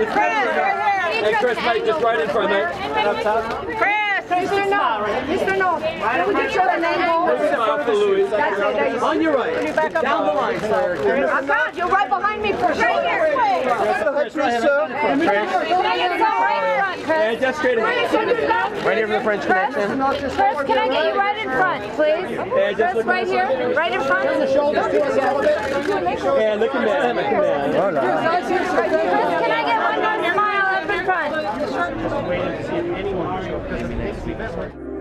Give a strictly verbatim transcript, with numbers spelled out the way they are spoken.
Chris, right here. Hey, Chris, mate, just right in front, mate. Up top. Chris, Mister Noth. Mister Noth. Can we get you the name? Smile for Louis. That's it. There you go. On your right. Can you back up? Down the line, sir. I can't. You're right behind me, Chris. Right here, Chris, right sir. Can I get some right in front, Chris? Yeah, just straight ahead. Right here for the French Connection. Chris, can I get you right in front, please? Yeah, just Chris, right here. Right in front. Yeah, look at that. Look at that. Chris, can I get one more smile up in front? Just waiting to see if anyone will show up because it makes me better.